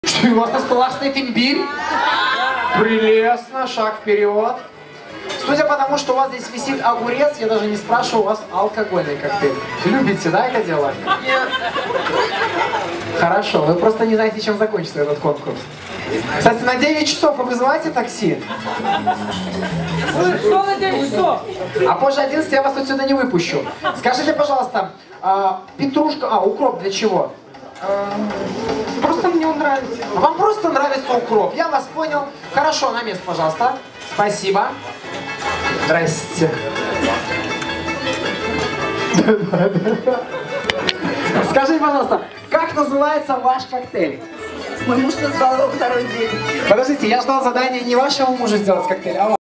Что, у вас на столах стоит имбирь? Прелестно, шаг вперед. Судя по тому, что у вас здесь висит огурец, я даже не спрашиваю, у вас алкогольный коктейль. Любите, да, это дело? Нет. Хорошо, вы просто не знаете, чем закончится этот конкурс. Кстати, на 9 часов вы вызываете такси? Что на 9 часов? А позже 11 я вас отсюда не выпущу. Скажите, пожалуйста, петрушка, укроп для чего? Просто мне он нравится. Вам просто нравится укроп, я вас понял. Хорошо, на место, пожалуйста. Спасибо. Здрасте. Скажите, пожалуйста, как называется ваш коктейль? Мой муж назвал его второй день. Подождите, я ждал задания не вашему мужу сделать коктейль, а